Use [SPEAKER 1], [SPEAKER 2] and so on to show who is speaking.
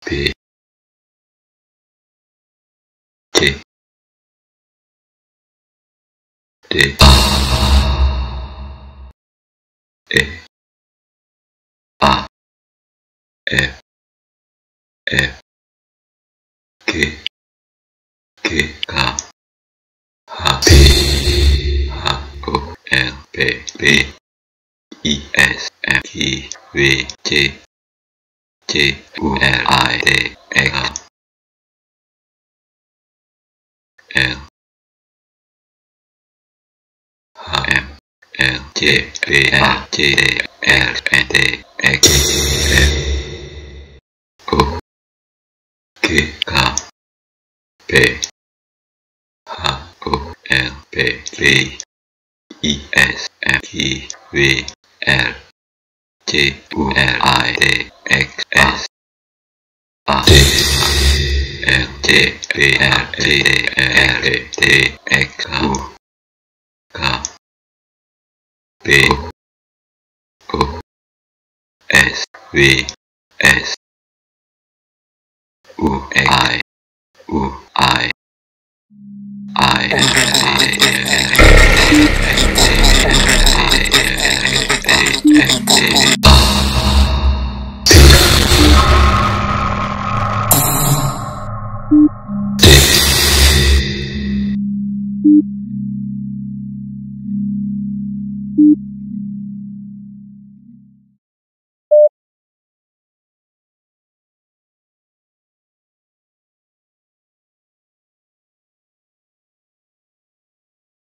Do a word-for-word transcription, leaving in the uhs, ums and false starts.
[SPEAKER 1] B T D E A F F G G K H P H O L P P I S M I V J J U L I D X L H M L J P L J D L N D X F O G K P H O L P P I S M I V L J U L I D X S A L J P L J D L D X U K P O S V S U I U I I